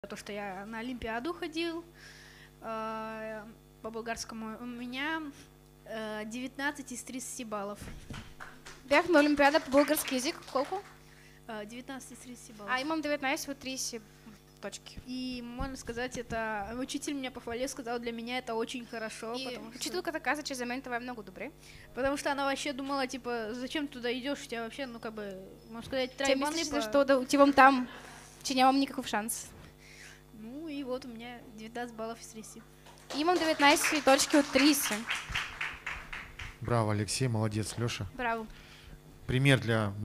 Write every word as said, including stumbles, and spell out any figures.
То, что я на Олимпиаду ходил э, по болгарскому, у меня э, девятнадцать из тридцати баллов. Бях на Олимпиада по български язик. Колко? Э, девятнадцать из тридцати баллов. А, имам деветнайсет от тридцати точки. И можно сказать, это учитель меня похвалил, сказал, для меня это очень хорошо. И потому учителката каза, че за мен това е много добре. Потому что она вообще думала, типа, зачем туда идешь, у тебя вообще, ну как бы, можно сказать, Тя тройбаны мислиш, по... защо да отивам там, че нямам никакъв шанс. Ну и вот у меня девятнадцать баллов из тридцати. Имам деветнайсет точки от тридцати. Браво, Алексей, молодец, Леша. Браво. Пример для